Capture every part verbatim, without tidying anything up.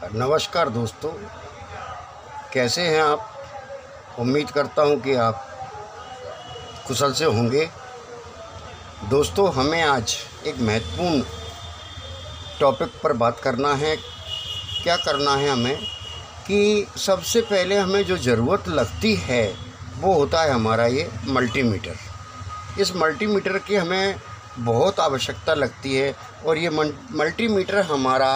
नमस्कार दोस्तों, कैसे हैं आप। उम्मीद करता हूं कि आप कुशल से होंगे। दोस्तों, हमें आज एक महत्वपूर्ण टॉपिक पर बात करना है। क्या करना है हमें कि सबसे पहले हमें जो ज़रूरत लगती है वो होता है हमारा ये मल्टीमीटर। इस मल्टीमीटर की हमें बहुत आवश्यकता लगती है और ये मल्टीमीटर हमारा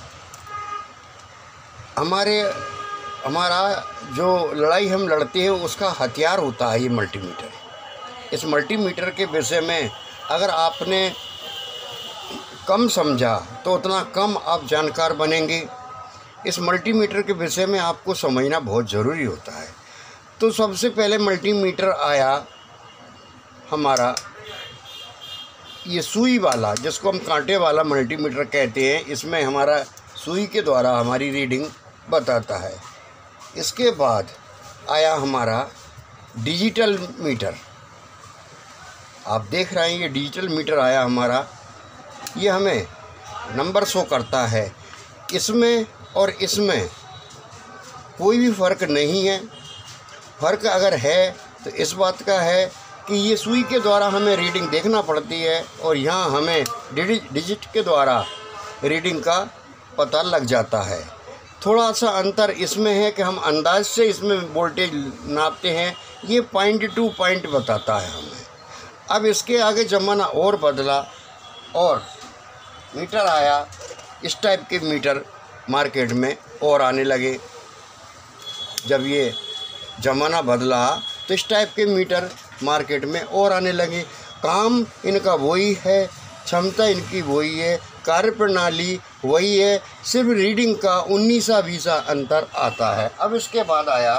हमारे हमारा जो लड़ाई हम लड़ते हैं उसका हथियार होता है ये मल्टीमीटर। इस मल्टीमीटर के विषय में अगर आपने कम समझा तो उतना कम आप जानकार बनेंगे। इस मल्टीमीटर के विषय में आपको समझना बहुत ज़रूरी होता है। तो सबसे पहले मल्टीमीटर आया हमारा ये सुई वाला, जिसको हम कांटे वाला मल्टीमीटर कहते हैं। इसमें हमारा सुई के द्वारा हमारी रीडिंग बताता है। इसके बाद आया हमारा डिजिटल मीटर। आप देख रहे हैं ये डिजिटल मीटर आया हमारा। ये हमें नंबर शो करता है। इसमें और इसमें कोई भी फ़र्क नहीं है। फ़र्क अगर है तो इस बात का है कि ये सुई के द्वारा हमें रीडिंग देखना पड़ती है और यहाँ हमें डिजिट के द्वारा रीडिंग का पता लग जाता है। थोड़ा सा अंतर इसमें है कि हम अंदाज से इसमें वोल्टेज नापते हैं। ये पॉइंट टू पॉइंट बताता है हमें। अब इसके आगे ज़माना और बदला और मीटर आया। इस टाइप के मीटर मार्केट में और आने लगे। जब ये ज़माना बदला तो इस टाइप के मीटर मार्केट में और आने लगे। काम इनका वही है, क्षमता इनकी वही है, कार्यप्रणाली वही है, सिर्फ रीडिंग का उन्नीसा बीसा अंतर आता है। अब इसके बाद आया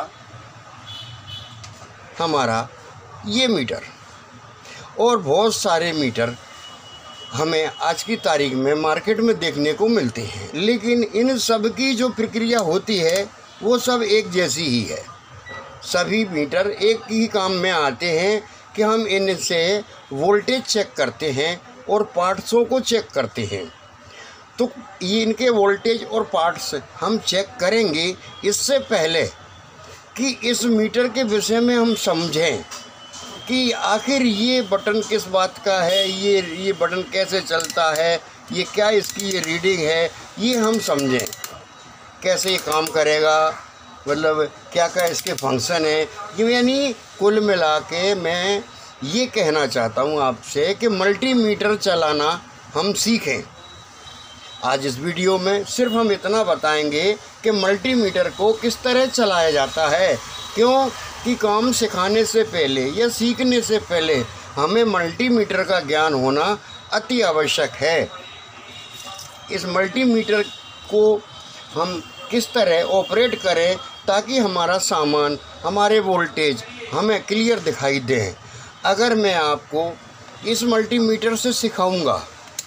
हमारा ये मीटर और बहुत सारे मीटर हमें आज की तारीख में मार्केट में देखने को मिलते हैं। लेकिन इन सब की जो प्रक्रिया होती है वो सब एक जैसी ही है। सभी मीटर एक ही काम में आते हैं कि हम इनसे वोल्टेज चेक करते हैं और पार्ट्सों को चेक करते हैं। तो ये इनके वोल्टेज और पार्ट्स हम चेक करेंगे। इससे पहले कि इस मीटर के विषय में हम समझें कि आखिर ये बटन किस बात का है, ये ये बटन कैसे चलता है, ये क्या इसकी ये रीडिंग है, ये हम समझें कैसे ये काम करेगा, मतलब क्या क्या इसके फंक्शन है। ये यानी कुल मिला के मैं ये कहना चाहता हूँ आपसे कि मल्टीमीटर चलाना हम सीखें। आज इस वीडियो में सिर्फ हम इतना बताएंगे कि मल्टीमीटर को किस तरह चलाया जाता है। क्यों कि काम सिखाने से पहले या सीखने से पहले हमें मल्टीमीटर का ज्ञान होना अति आवश्यक है। इस मल्टीमीटर को हम किस तरह ऑपरेट करें ताकि हमारा सामान, हमारे वोल्टेज हमें क्लियर दिखाई दें। अगर मैं आपको इस मल्टीमीटर से सिखाऊंगा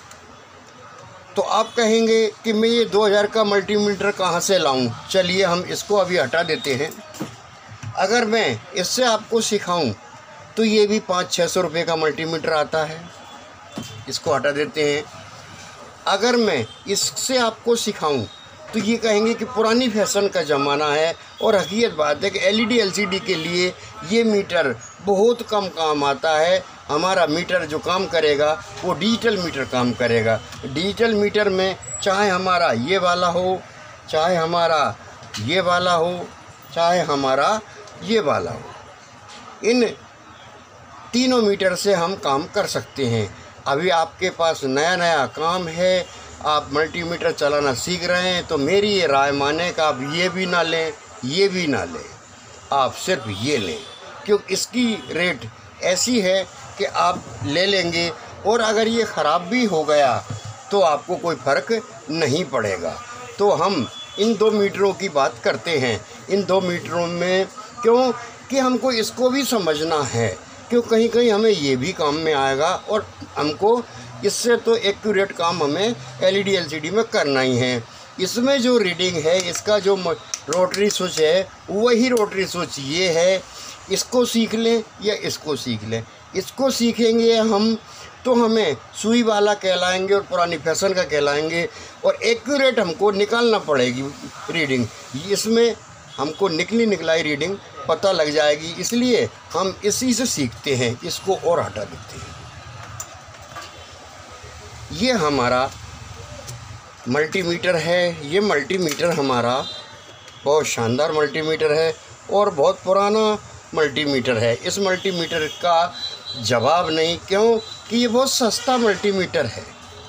तो आप कहेंगे कि मैं ये दो हज़ार का मल्टीमीटर कहाँ से लाऊं। चलिए हम इसको अभी हटा देते हैं। अगर मैं इससे आपको सिखाऊं तो ये भी पाँच छः सौ रुपये का मल्टीमीटर आता है। इसको हटा देते हैं। अगर मैं इससे आपको सिखाऊं तो ये कहेंगे कि पुरानी फैशन का ज़माना है। और हकीकत बात है कि एलईडी एलसीडी के लिए ये मीटर बहुत कम काम आता है। हमारा मीटर जो काम करेगा वो डिजिटल मीटर काम करेगा। डिजिटल मीटर में चाहे हमारा ये वाला हो, चाहे हमारा ये वाला हो, चाहे हमारा ये वाला हो, इन तीनों मीटर से हम काम कर सकते हैं। अभी आपके पास नया नया काम है, आप मल्टीमीटर चलाना सीख रहे हैं, तो मेरी ये राय माने कि आप ये भी ना लें, ये भी ना लें, आप सिर्फ ये लें। क्योंकि इसकी रेट ऐसी है कि आप ले लेंगे और अगर ये ख़राब भी हो गया तो आपको कोई फ़र्क नहीं पड़ेगा। तो हम इन दो मीटरों की बात करते हैं। इन दो मीटरों में क्यों कि हमको इसको भी समझना है, क्यों कहीं कहीं हमें ये भी काम में आएगा और हमको इससे तो एक्यूरेट काम हमें एलईडी एलसीडी में करना ही है। इसमें जो रीडिंग है, इसका जो रोटरी स्विच है वही रोटरी स्विच ये है। इसको सीख लें या इसको सीख लें। इसको सीखेंगे हम तो हमें सुई वाला कहलाएंगे और पुरानी फैशन का कहलाएंगे, और एक्यूरेट हमको निकालना पड़ेगी रीडिंग। इसमें हमको निकली निकलाई रीडिंग पता लग जाएगी, इसलिए हम इसी से सीखते हैं। इसको और हटा देते हैं। ये हमारा मल्टीमीटर है। ये मल्टीमीटर हमारा बहुत शानदार मल्टीमीटर है और बहुत पुराना मल्टीमीटर है। इस मल्टीमीटर का जवाब नहीं, क्यों कि ये बहुत सस्ता मल्टीमीटर है।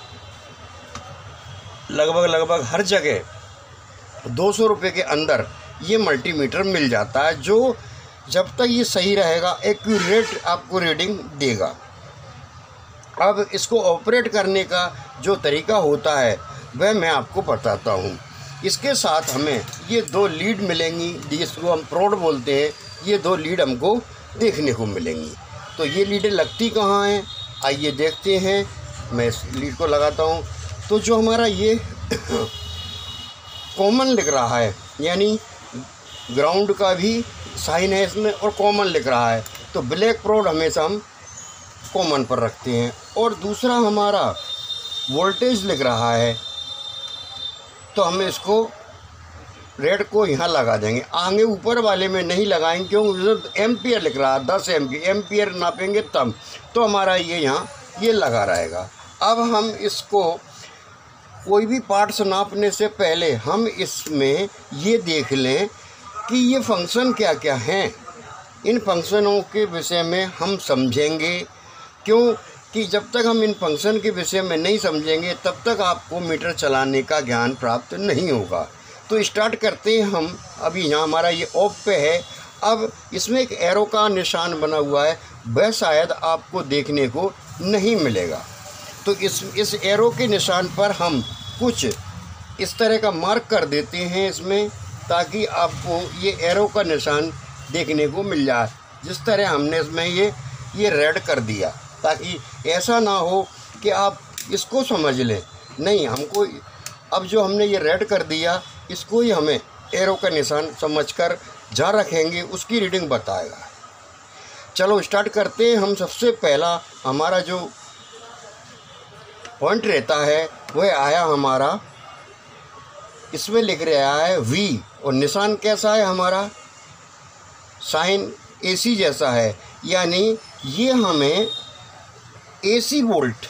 लगभग लगभग हर जगह दो सौ रुपये के अंदर ये मल्टीमीटर मिल जाता है, जो जब तक ये सही रहेगा एक्यूरेट आपको रीडिंग देगा। अब इसको ऑपरेट करने का जो तरीका होता है वह मैं आपको बताता हूँ। इसके साथ हमें ये दो लीड मिलेंगी, जिसको हम प्रोड बोलते हैं। ये दो लीड हमको देखने को मिलेंगी। तो ये लीडें लगती कहाँ हैं, आइए देखते हैं। मैं इस लीड को लगाता हूँ तो जो हमारा ये कॉमन लिख रहा है, यानी ग्राउंड का भी साइन है इसमें और कॉमन लिख रहा है, तो ब्लैक प्रोड हमेशा हम कॉमन पर रखते हैं। और दूसरा हमारा वोल्टेज लिख रहा है, तो हमें इसको रेड को यहाँ लगा देंगे। आगे ऊपर वाले में नहीं लगाएंगे, क्योंकि एम्पियर लिख रहा है, दस एम्पियर एम्पियर नापेंगे तब, तो हमारा ये यहाँ ये लगा रहेगा। अब हम इसको कोई भी पार्ट्स नापने से पहले हम इसमें ये देख लें कि ये फंक्शन क्या क्या हैं। इन फंक्शनों के विषय में हम समझेंगे, क्यों कि जब तक हम इन फंक्शन के विषय में नहीं समझेंगे तब तक आपको मीटर चलाने का ज्ञान प्राप्त नहीं होगा। तो स्टार्ट करते हैं हम। अभी यहाँ हमारा ये ऑफ पे है। अब इसमें एक एरो का निशान बना हुआ है, वह शायद आपको देखने को नहीं मिलेगा। तो इस इस एरो के निशान पर हम कुछ इस तरह का मार्क कर देते हैं इसमें, ताकि आपको ये एरो का निशान देखने को मिल जाए। जिस तरह हमने इसमें ये ये रेड कर दिया, ताकि ऐसा ना हो कि आप इसको समझ लें। नहीं, हमको अब जो हमने ये रेड कर दिया, इसको ही हमें एरो का निशान समझकर जहाँ रखेंगे उसकी रीडिंग बताएगा। चलो स्टार्ट करते हैं हम। सबसे पहला हमारा जो पॉइंट रहता है वह आया हमारा, इसमें लिख रहा है वी, और निशान कैसा है हमारा, साइन एसी जैसा है, यानी ये हमें एसी वोल्ट,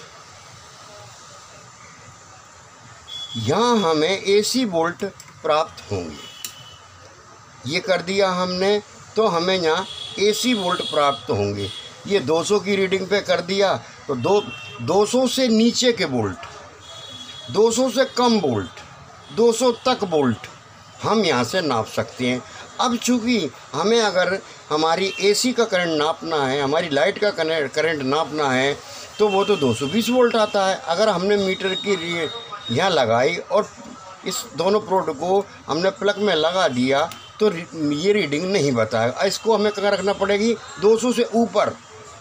यहाँ हमें एसी वोल्ट प्राप्त होंगे। ये कर दिया हमने, तो हमें यहाँ एसी वोल्ट प्राप्त होंगे। ये दो सौ की रीडिंग पे कर दिया, तो दो दो सौ से नीचे के वोल्ट, दो सौ से कम वोल्ट, दो सौ तक वोल्ट हम यहाँ से नाप सकते हैं। अब चूँकि हमें अगर हमारी एसी का करंट नापना है, हमारी लाइट का करंट नापना है, तो वो तो दो सौ बीस वोल्ट आता है। अगर हमने मीटर की यहाँ लगाई और इस दोनों प्रोड को हमने प्लग में लगा दिया, तो ये रीडिंग नहीं बताएगा। इसको हमें कहाँ रखना पड़ेगी, दो सौ से ऊपर,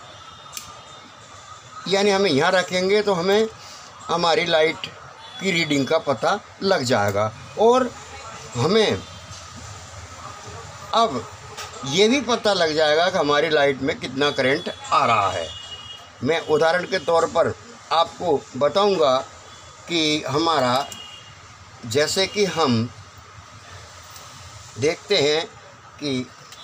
यानी हमें यहाँ रखेंगे तो हमें हमारी लाइट की रीडिंग का पता लग जाएगा। और हमें अब ये भी पता लग जाएगा कि हमारी लाइट में कितना करंट आ रहा है। मैं उदाहरण के तौर पर आपको बताऊंगा कि हमारा, जैसे कि हम देखते हैं कि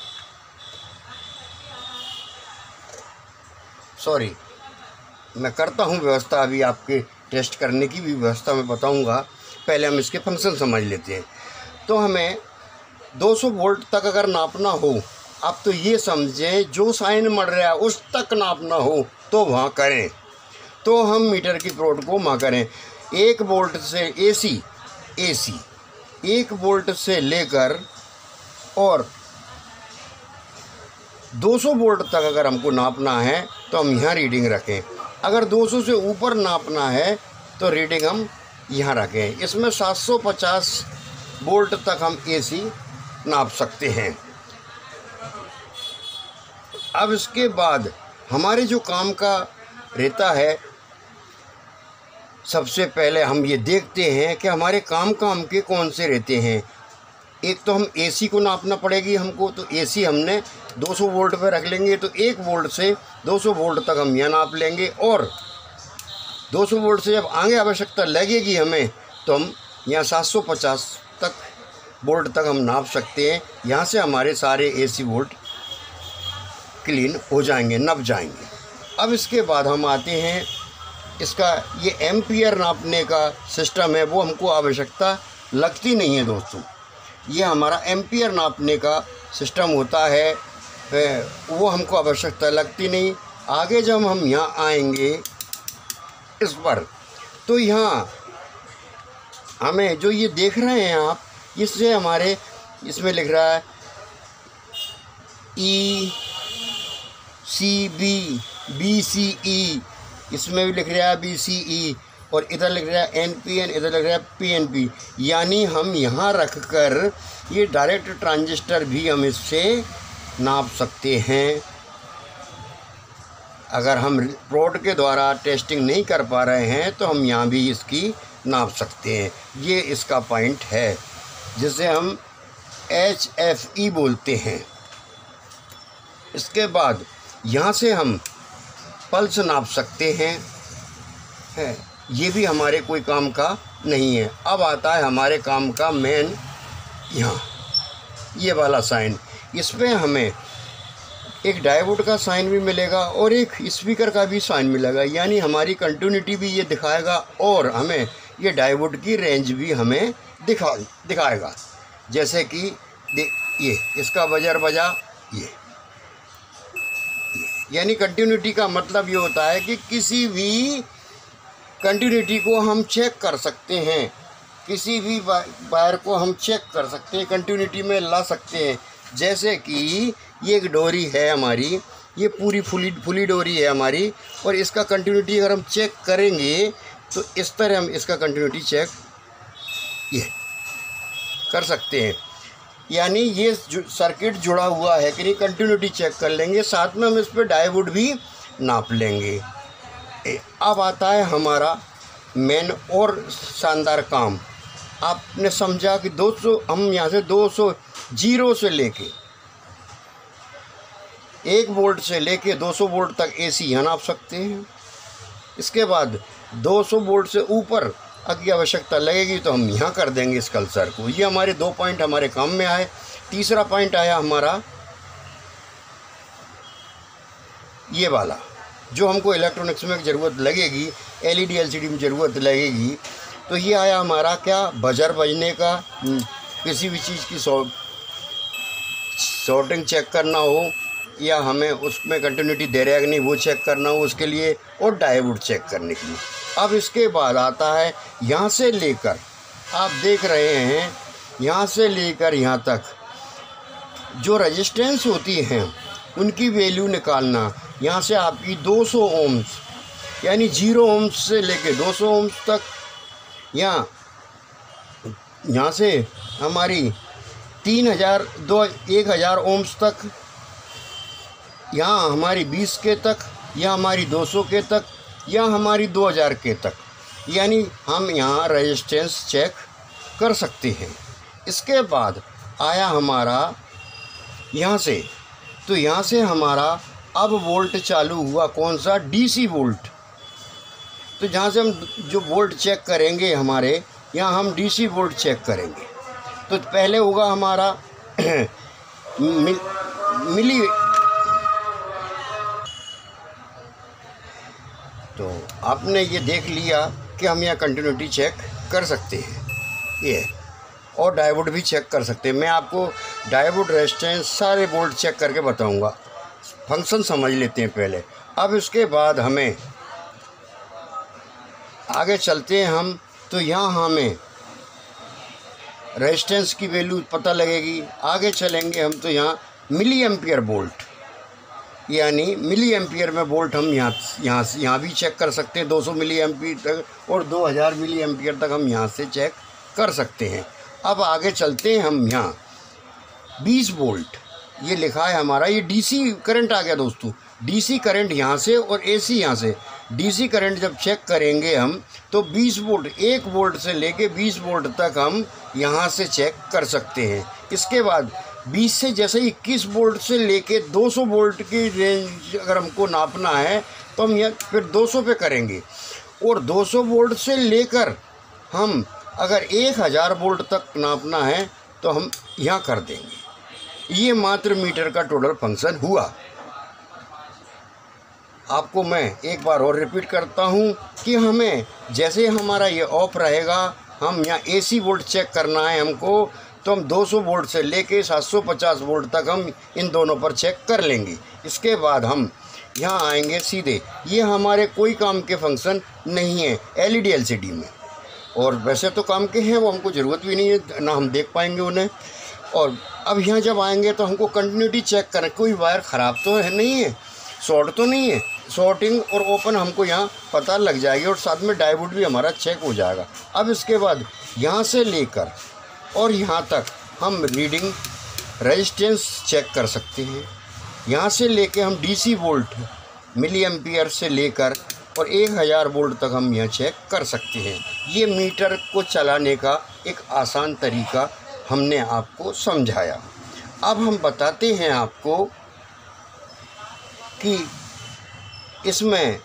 सॉरी मैं करता हूं व्यवस्था, अभी आपके टेस्ट करने की भी व्यवस्था मैं बताऊंगा। पहले हम इसके फंक्शन समझ लेते हैं। तो हमें दो सौ वोल्ट तक अगर नापना हो, आप तो ये समझें जो साइन मर रहा है उस तक नापना हो तो वहाँ करें। तो हम मीटर की प्रोड को वहाँ करें। एक वोल्ट से एसी एसी एक वोल्ट से लेकर और दो सौ वोल्ट तक अगर हमको नापना है तो हम यहाँ रीडिंग रखें। अगर दो सौ से ऊपर नापना है तो रीडिंग हम यहाँ रखें। इसमें सात सौ पचास वोल्ट तक हम एसी नाप सकते हैं। अब इसके बाद हमारे जो काम का रहता है, सबसे पहले हम ये देखते हैं कि हमारे काम काम के कौन से रहते हैं। एक तो हम एसी को नापना पड़ेगी हमको, तो एसी हमने दो सौ वोल्ट पे रख लेंगे, तो एक वोल्ट से दो सौ वोल्ट तक हम यहाँ नाप लेंगे। और दो सौ वोल्ट से जब आगे आवश्यकता लगेगी हमें, तो हम यहाँ सात सौ पचास तक वोल्ट तक हम नाप सकते हैं। यहाँ से हमारे सारे एसी वोल्ट क्लीन हो जाएंगे, नप जाएंगे। अब इसके बाद हम आते हैं, इसका ये एम्पियर नापने का सिस्टम है, वो हमको आवश्यकता लगती नहीं है दोस्तों। ये हमारा एम्पियर नापने का सिस्टम होता है, वो हमको आवश्यकता लगती नहीं। आगे जब हम यहाँ आएंगे इस पर, तो यहाँ हमें जो ये देख रहे हैं आप, इससे हमारे इसमें लिख रहा है ई सी बी बी सी ई, इसमें भी लिख रहा है बी सी ई, और इधर लिख रहा है एन पी एन, इधर लिख रहा है पी एन पी। यानी हम यहाँ रख कर ये डायरेक्ट ट्रांजिस्टर भी हम इससे नाप सकते हैं। अगर हम प्रोड के द्वारा टेस्टिंग नहीं कर पा रहे हैं तो हम यहाँ भी इसकी नाप सकते हैं। ये इसका पॉइंट है जिसे हम एच एफ ई बोलते हैं। इसके बाद यहाँ से हम पल्स नाप सकते हैं, है ये भी हमारे कोई काम का नहीं है। अब आता है हमारे काम का मेन, यहाँ ये वाला साइन, इसमें हमें एक डायोड का साइन भी मिलेगा और एक स्पीकर का भी साइन मिलेगा। यानी हमारी कंटिन्यूटी भी ये दिखाएगा और हमें ये डायोड की रेंज भी हमें दिखा दिखाएगा। जैसे कि ये इसका बजर बजा, ये यानी कंटिन्यूटी का मतलब ये होता है कि किसी भी कंटिन्यूटी को हम चेक कर सकते हैं, किसी भी वायर को हम चेक कर सकते हैं, कंटिन्यूटी में ला सकते हैं। जैसे कि ये एक डोरी है हमारी, ये पूरी फुली फुली डोरी है हमारी, और इसका कंटिन्यूटी अगर हम चेक करेंगे तो इस तरह हम इसका कंटिन्यूटी चेक ये कर सकते हैं। यानी ये सर्किट जुड़ा हुआ है कि नहीं, कंटिन्यूटी चेक कर लेंगे, साथ में हम इस पर डायोड भी नाप लेंगे। अब आता है हमारा मेन और शानदार काम। आपने समझा कि दो सौ, हम यहाँ से दो सौ जीरो से लेके एक वोल्ट से लेके दो सौ वोल्ट तक एसी यहाँ नाप सकते हैं। इसके बाद दो सौ वोल्ट से ऊपर अगर आवश्यकता लगेगी तो हम यहाँ कर देंगे इस कल्सर को। ये हमारे दो पॉइंट हमारे काम में आए। तीसरा पॉइंट आया हमारा ये वाला, जो हमको इलेक्ट्रॉनिक्स में ज़रूरत लगेगी, एलईडी एलसीडी में ज़रूरत लगेगी। तो ये आया हमारा क्या, बजर बजने का, किसी भी चीज़ की शॉर्टिंग चेक करना हो या हमें उसमें कंटिन्यूटी दे रहा है कि नहीं वो चेक करना हो उसके लिए, और डायोड चेक करने के लिए। अब इसके बाद आता है यहाँ से लेकर, आप देख रहे हैं यहाँ से लेकर यहाँ तक जो रेजिस्टेंस होती हैं उनकी वैल्यू निकालना। यहाँ से आपकी दो सौ ओम्स, यानी जीरो ओम्स से लेके दो सौ ओम्स तक, यहाँ यहाँ से हमारी तीन हज़ार दो एक हज़ार ओम्स तक, यहाँ हमारी बीस के तक, या हमारी दो सौ के तक, या हमारी दो हज़ार के तक। यानी हम यहाँ रेजिस्टेंस चेक कर सकते हैं। इसके बाद आया हमारा यहाँ से, तो यहाँ से हमारा अब वोल्ट चालू हुआ कौन सा, डीसी वोल्ट। तो जहाँ से हम जो वोल्ट चेक करेंगे हमारे यहाँ, हम डीसी वोल्ट चेक करेंगे। तो पहले होगा हमारा मिल, मिली तो आपने ये देख लिया कि हम यहाँ कंटिन्यूटी चेक कर सकते हैं ये, और डायोड भी चेक कर सकते हैं। मैं आपको डायोड रेजिस्टेंस सारे वोल्ट चेक करके बताऊंगा। फंक्शन समझ लेते हैं पहले। अब इसके बाद हमें आगे चलते हैं हम, तो यहाँ हमें रेजिस्टेंस की वैल्यू पता लगेगी। आगे चलेंगे हम तो यहाँ मिली एम्पियर वोल्ट, यानी मिली एम्पियर में वोल्ट हम यहाँ यहाँ से यहाँ भी चेक कर सकते हैं, दो सौ मिली एम्पियर तक और दो हज़ार मिली एम्पियर तक हम यहाँ से चेक कर सकते हैं। अब आगे चलते हैं हम यहाँ बीस वोल्ट, ये लिखा है हमारा, ये डीसी करंट आ गया दोस्तों। डीसी करंट यहाँ से और एसी यहाँ से। डीसी करंट जब चेक करेंगे हम तो बीस वोल्ट, एक वोल्ट से लेके बीस वोल्ट तक हम यहाँ से चेक कर सकते हैं। इसके बाद बीस से जैसे इक्कीस वोल्ट से लेके दो सौ वोल्ट की रेंज अगर हमको नापना है तो हम यहाँ फिर दो सौ पे करेंगे, और दो सौ वोल्ट से लेकर हम अगर एक हज़ार वोल्ट तक नापना है तो हम यहाँ कर देंगे। ये मात्र मीटर का टोटल फंक्शन हुआ। आपको मैं एक बार और रिपीट करता हूँ कि हमें जैसे हमारा ये ऑफ रहेगा, हम यहाँ एसी वोल्ट चेक करना है हमको, तो हम दो सौ वोल्ट से लेके सात सौ पचास वोल्ट तक हम इन दोनों पर चेक कर लेंगे। इसके बाद हम यहाँ आएंगे सीधे। ये हमारे कोई काम के फंक्शन नहीं है एलईडी एलसीडी में, और वैसे तो काम के हैं, वो हमको ज़रूरत भी नहीं है, ना हम देख पाएंगे उन्हें। और अब यहाँ जब आएंगे तो हमको कंटिन्यूटी चेक करें, कोई वायर ख़राब तो है नहीं है, शॉर्ट तो नहीं है। शॉर्टिंग और ओपन हमको यहाँ पता लग जाएगी, और साथ में डायोड भी हमारा चेक हो जाएगा। अब इसके बाद यहाँ से लेकर और यहाँ तक हम रीडिंग रेजिस्टेंस चेक कर सकते हैं। यहाँ से लेके हम डीसी वोल्ट मिली एम्पियर से लेकर और एक हज़ार वोल्ट तक हम यहाँ चेक कर सकते हैं। ये मीटर को चलाने का एक आसान तरीका हमने आपको समझाया। अब हम बताते हैं आपको कि इसमें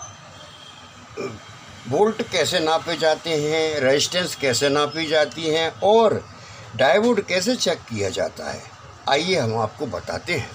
वोल्ट कैसे नापे जाते हैं, रेजिस्टेंस कैसे नापी जाती हैं, और डायोड कैसे चेक किया जाता है। आइए हम आपको बताते हैं।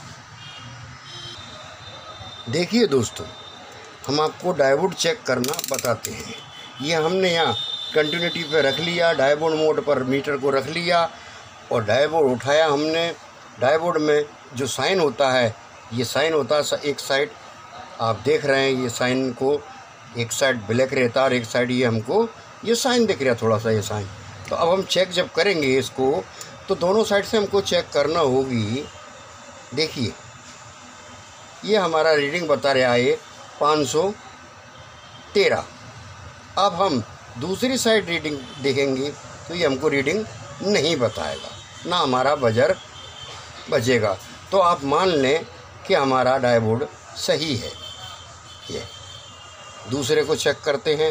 देखिए दोस्तों, हम आपको डायोड चेक करना बताते हैं। ये हमने यहाँ कंटिन्यूटी पे रख लिया, डायोड मोड पर मीटर को रख लिया और डायोड उठाया हमने। डायोड में जो साइन होता है, ये साइन होता है एक साइड, आप देख रहे हैं ये साइन को, एक साइड ब्लैक रहता है और एक साइड ये हमको ये साइन दिख रहा है थोड़ा सा, ये साइन। तो अब हम चेक जब करेंगे इसको, तो दोनों साइड से हमको चेक करना होगी। देखिए ये हमारा रीडिंग बता रहा है पाँच सौ तेरह। अब हम दूसरी साइड रीडिंग देखेंगे तो ये हमको रीडिंग नहीं बताएगा, ना हमारा बजर बजेगा। तो आप मान लें कि हमारा डायोड सही है। ये दूसरे को चेक करते हैं।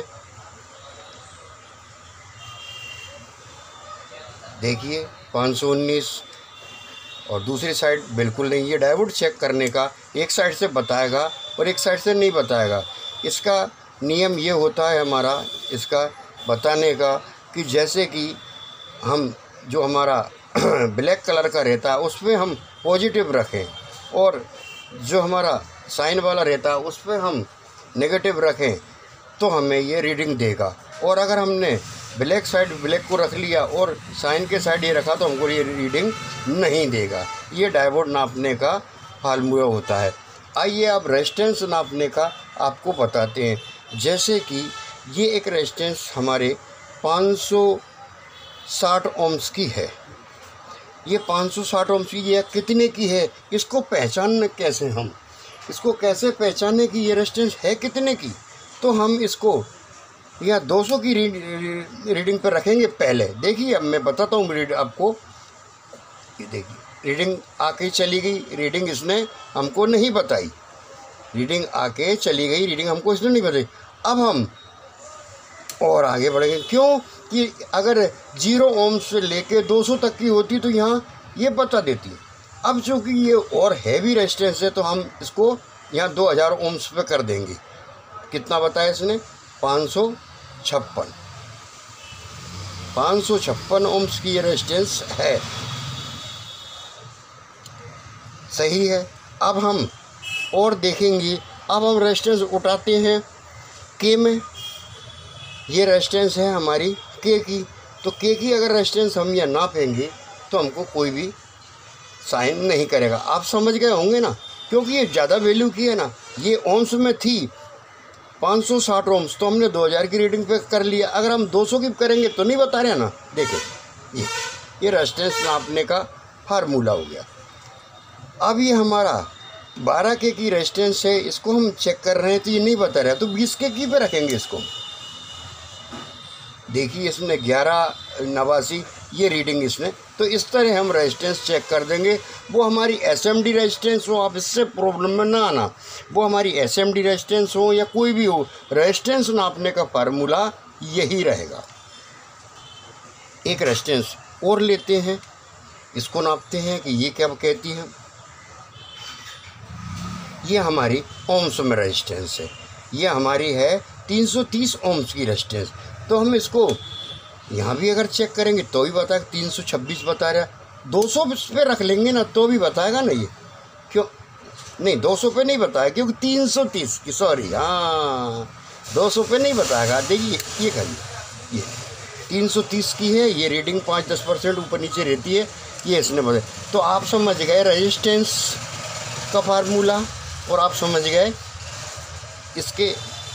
देखिए पाँच सौ उन्नीस, और दूसरी साइड बिल्कुल नहीं। ये डायोड चेक करने का एक साइड से बताएगा और एक साइड से नहीं बताएगा। इसका नियम ये होता है हमारा इसका बताने का कि जैसे कि हम जो हमारा ब्लैक कलर का रहता है उस पर हम पॉजिटिव रखें, और जो हमारा साइन वाला रहता है उस पर हम नेगेटिव रखें, तो हमें ये रीडिंग देगा। और अगर हमने ब्लैक साइड ब्लैक को रख लिया और साइन के साइड ये रखा तो हमको ये रीडिंग नहीं देगा। ये डायोड नापने का फार्मूला होता है। आइए अब रेजिस्टेंस नापने का आपको बताते हैं। जैसे कि ये एक रेजिस्टेंस हमारे पाँच सौ साठ ओम्स की है। ये पाँच सौ साठ ओम्स की ये कितने की है, इसको पहचानने कैसे हम इसको कैसे पहचाने कि ये रेजिस्टेंस है कितने की। तो हम इसको या दो सौ की रीड, रीडिंग पर रखेंगे पहले। देखिए अब मैं बताता हूँ रीड आपको। ये देखिए रीडिंग आके चली गई, रीडिंग इसने हमको नहीं बताई। रीडिंग आके चली गई, रीडिंग हमको इसने नहीं बताई। अब हम और आगे बढ़ेंगे, क्यों कि अगर जीरो ओम से लेके दो सौ तक की होती तो यहाँ ये बता देती। अब चूँकि ये और हैवी रेजिस्टेंस है तो हम इसको यहाँ दो हज़ार ओम्स पे कर देंगे। कितना बताया इसने, पाँच सौ छप्पन पाँच सौ छप्पन ओम्स की ये रेजिस्टेंस है, सही है। अब हम और देखेंगे। अब हम रेजिस्टेंस उठाते हैं के में। ये रेजिस्टेंस है हमारी के की, तो के की अगर रेजिस्टेंस हम यहाँ नापेंगे तो हमको कोई भी साइन नहीं करेगा। आप समझ गए होंगे ना, क्योंकि ये ज़्यादा वैल्यू की है ना। ये ओम्स में थी पाँच सौ साठ ओम्स, तो हमने दो हज़ार की रीडिंग पे कर लिया। अगर हम दो सौ की करेंगे तो नहीं बता रहे ना। देखिए ये ये रेजिस्टेंस नापने का फार्मूला हो गया। अब ये हमारा बारह के की रेजिस्टेंस है, इसको हम चेक कर रहे हैं तो ये नहीं बता रहा, तो बीस के की पे रखेंगे इसको। देखिए इसने ग्यारह नवासी ये रीडिंग इसने, तो इस तरह हम रेजिस्टेंस चेक कर देंगे। वो हमारी एसएमडी रेजिस्टेंस हो, आप इससे प्रॉब्लम में ना आना। वो हमारी एसएमडी रेजिस्टेंस हो या कोई भी हो, रेजिस्टेंस नापने का फार्मूला यही रहेगा। एक रेजिस्टेंस और लेते हैं, इसको नापते हैं कि ये क्या कहती है। ये हमारी ओम्स में रेजिस्टेंस है, ये हमारी है तीन सौ तीस ओम्स की रेजिस्टेंस। तो हम इसको यहाँ भी अगर चेक करेंगे तो भी बताएगा तीन सौ छब्बीस बता रहा है। दो सौ पे रख लेंगे ना तो भी बताएगा ना ये, क्यों नहीं दो सौ पे नहीं बताएगा क्योंकि तीन सौ तीस की, सॉरी हाँ दो सौ पे नहीं बताएगा। देखिए ये करिए, ये तीन सौ तीस की है, ये रीडिंग पाँच दस परसेंट ऊपर नीचे रहती है, ये इसने बताया। तो आप समझ गए रेजिस्टेंस का फार्मूला और आप समझ गए इसके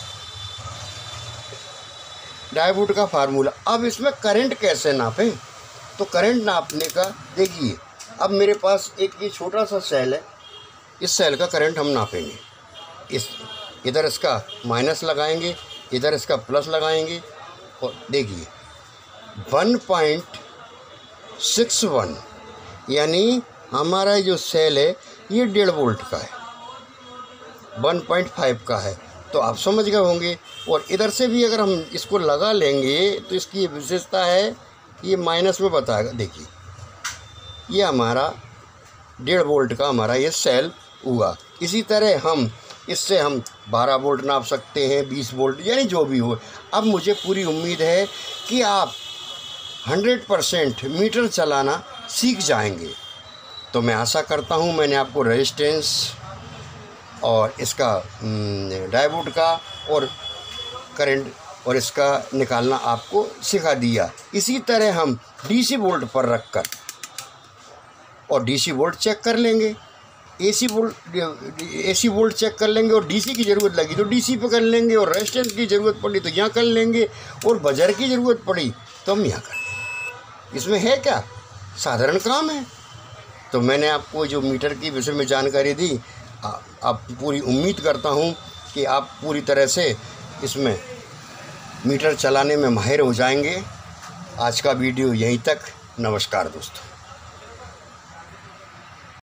डायोड का फार्मूला। अब इसमें करंट कैसे नापें? तो करंट नापने का देखिए, अब मेरे पास एक ये छोटा सा सेल है, इस सेल का करंट हम नापेंगे। इस इधर इसका माइनस लगाएंगे, इधर इसका प्लस लगाएंगे और देखिए वन पॉइंट सिक्स वन, यानी हमारा जो सेल है ये डेढ़ वोल्ट का है, वन पॉइंट फाइव का है। तो आप समझ गए होंगे। और इधर से भी अगर हम इसको लगा लेंगे तो इसकी विशेषता है ये माइनस में बताएगा। देखिए ये हमारा डेढ़ वोल्ट का हमारा ये सेल हुआ। इसी तरह हम इससे हम बारह वोल्ट नाप सकते हैं, बीस वोल्ट, यानी जो भी हो। अब मुझे पूरी उम्मीद है कि आप हंड्रेड परसेंट मीटर चलाना सीख जाएंगे। तो मैं आशा करता हूँ मैंने आपको रेजिस्टेंस और इसका डायोड का और करंट और इसका निकालना आपको सिखा दिया। इसी तरह हम डीसी वोल्ट पर रखकर और डीसी वोल्ट चेक कर लेंगे, AC volt AC volt check कर लेंगे, और डीसी की ज़रूरत लगी तो डीसी पे कर लेंगे, और रेजिस्टेंस की ज़रूरत पड़ी तो यहाँ कर लेंगे, और बजर की ज़रूरत पड़ी तो हम यहाँ कर लेंगे। इसमें है क्या, साधारण काम है। तो मैंने आपको जो मीटर की विषय में जानकारी दी, आप पूरी उम्मीद करता हूँ कि आप पूरी तरह से इसमें मीटर चलाने में माहिर हो जाएंगे। आज का वीडियो यहीं तक। नमस्कार दोस्तों।